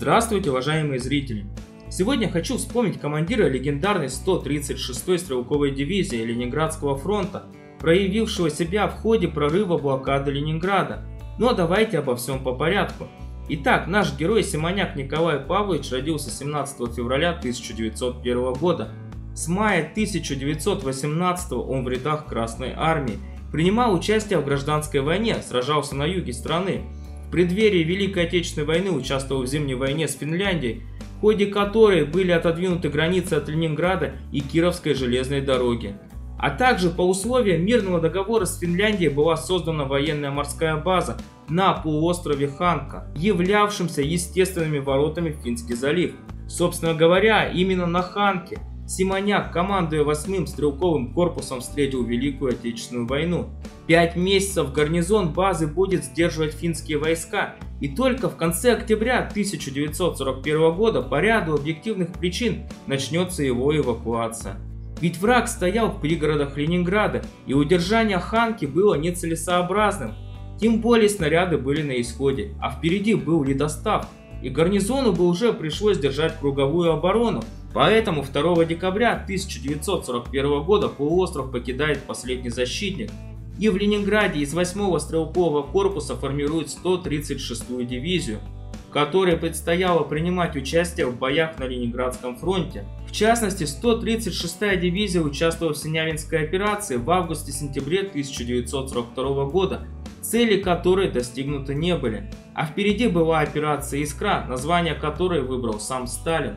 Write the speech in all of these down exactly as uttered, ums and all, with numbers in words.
Здравствуйте, уважаемые зрители! Сегодня хочу вспомнить командира легендарной сто тридцать шестой стрелковой дивизии Ленинградского фронта, проявившего себя в ходе прорыва блокады Ленинграда. Но давайте обо всем по порядку. Итак, наш герой Симоняк Николай Павлович родился семнадцатого февраля тысяча девятьсот первого года. С мая тысяча девятьсот восемнадцатого он в рядах Красной Армии, принимал участие в гражданской войне, сражался на юге страны. В преддверии Великой Отечественной войны участвовал в Зимней войне с Финляндией, в ходе которой были отодвинуты границы от Ленинграда и Кировской железной дороги. А также по условиям мирного договора с Финляндией была создана военная морская база на полуострове Ханка, являвшимся естественными воротами в Финский залив. Собственно говоря, именно на Ханке Симоняк, командуя восьмым стрелковым корпусом, встретил Великую Отечественную войну. Пять месяцев гарнизон базы будет сдерживать финские войска, и только в конце октября тысяча девятьсот сорок первого года по ряду объективных причин начнется его эвакуация. Ведь враг стоял в пригородах Ленинграда, и удержание Ханки было нецелесообразным. Тем более снаряды были на исходе, а впереди был ледостав, и гарнизону бы уже пришлось держать круговую оборону. Поэтому второго декабря тысяча девятьсот сорок первого года полуостров покидает последний защитник, и в Ленинграде из восьмого стрелкового корпуса формируют сто тридцать шестую дивизию, которой предстояло принимать участие в боях на Ленинградском фронте. В частности, сто тридцать шестая дивизия участвовала в Синявинской операции в августе-сентябре тысяча девятьсот сорок второго года, цели которой достигнуты не были. А впереди была операция «Искра», название которой выбрал сам Сталин.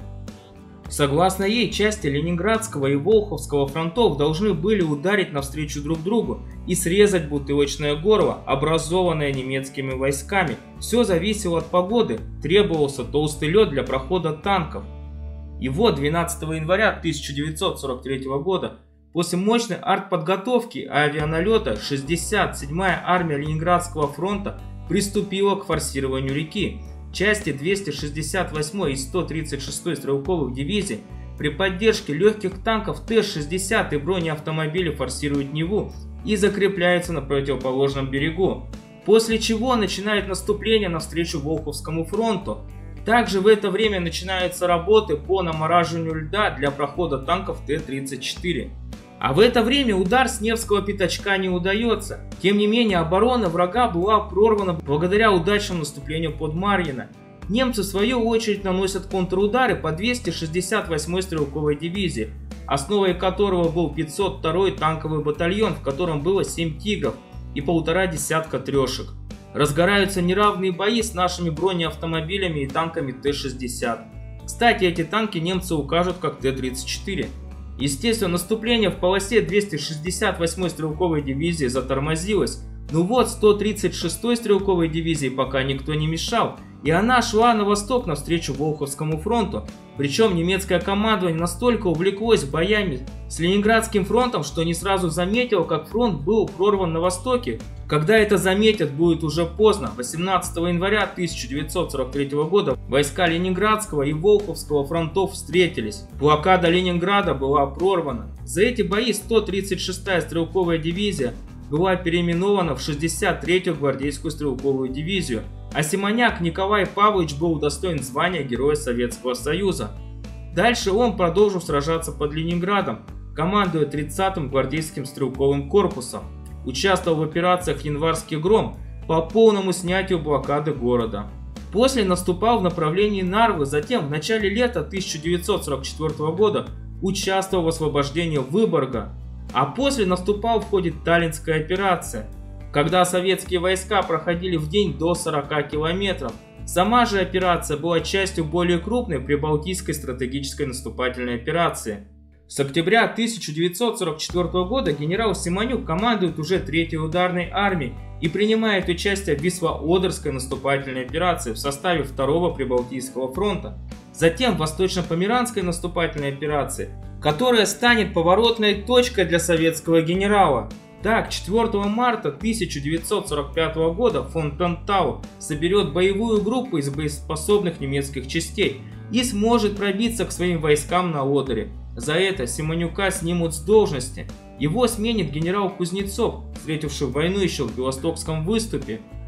Согласно ей, части Ленинградского и Волховского фронтов должны были ударить навстречу друг другу и срезать бутылочное горло, образованное немецкими войсками. Все зависело от погоды, требовался толстый лед для прохода танков. И вот двенадцатого января тысяча девятьсот сорок третьего года, после мощной артподготовки и авианалета, шестьдесят седьмая армия Ленинградского фронта приступила к форсированию реки. Части двести шестьдесят восьмой и сто тридцать шестой стрелковых дивизий при поддержке легких танков Т шестьдесят и бронеавтомобилей форсируют Неву и закрепляются на противоположном берегу, после чего начинает наступление навстречу Волховскому фронту. Также в это время начинаются работы по намораживанию льда для прохода танков Т тридцать четыре. А в это время удар с Невского пятачка не удается. Тем не менее, оборона врага была прорвана благодаря удачному наступлению под Марьино. Немцы в свою очередь наносят контрудары по двести шестьдесят восьмой стрелковой дивизии, основой которого был пятьсот второй танковый батальон, в котором было семь «Тигров» и полтора десятка трешек. Разгораются неравные бои с нашими бронеавтомобилями и танками Т шестьдесят. Кстати, эти танки немцы укажут как Т тридцать четыре. Естественно, наступление в полосе двести шестьдесят восьмой стрелковой дивизии затормозилось. Ну вот, сто тридцать шестой стрелковой дивизии пока никто не мешал, и она шла на восток навстречу Волховскому фронту. Причем немецкое командование настолько увлеклось боями с Ленинградским фронтом, что не сразу заметило, как фронт был прорван на востоке. Когда это заметят, будет уже поздно. восемнадцатого января тысяча девятьсот сорок третьего года войска Ленинградского и Волховского фронтов встретились. Блокада Ленинграда была прорвана. За эти бои сто тридцать шестая стрелковая дивизия была переименована в шестьдесят третью гвардейскую стрелковую дивизию, а Симоняк Николай Павлович был удостоен звания Героя Советского Союза. Дальше он продолжил сражаться под Ленинградом, командуя тридцатым гвардейским стрелковым корпусом. Участвовал в операциях «Январский гром» по полному снятию блокады города. После наступал в направлении Нарвы, затем в начале лета тысяча девятьсот сорок четвёртого года участвовал в освобождении Выборга, а после наступал в ходе Таллинской операции, когда советские войска проходили в день до сорока километров. Сама же операция была частью более крупной Прибалтийской стратегической наступательной операции. С октября тысяча девятьсот сорок четвёртого года генерал Симонюк командует уже третьей ударной армией и принимает участие в Висло-Одерской наступательной операции в составе второго Прибалтийского фронта. Затем в Восточно-Померанской наступательной операции, которая станет поворотной точкой для советского генерала. Так, четвёртого марта тысяча девятьсот сорок пятого года фон Тантау соберет боевую группу из боеспособных немецких частей и сможет пробиться к своим войскам на Одере. За это Симонюка снимут с должности. Его сменит генерал Кузнецов, встретивший войну еще в Белостокском выступе.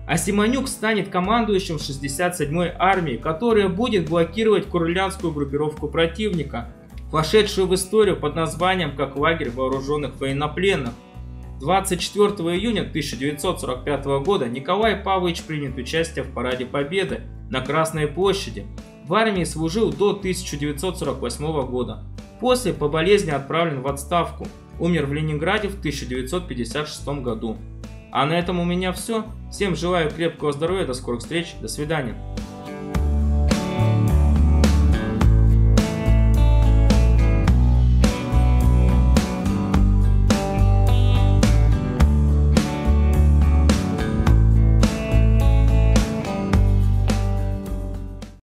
А Симонюк станет командующим шестьдесят седьмой армией, которая будет блокировать курляндскую группировку противника, вошедшую в историю под названием как лагерь вооруженных военнопленных. двадцать четвёртого июня тысяча девятьсот сорок пятого года Николай Павлович примет участие в Параде Победы на Красной площади. В армии служил до тысяча девятьсот сорок восьмого года. После по болезни отправлен в отставку. Умер в Ленинграде в тысяча девятьсот пятьдесят шестом году. А на этом у меня все. Всем желаю крепкого здоровья, до скорых встреч, до свидания.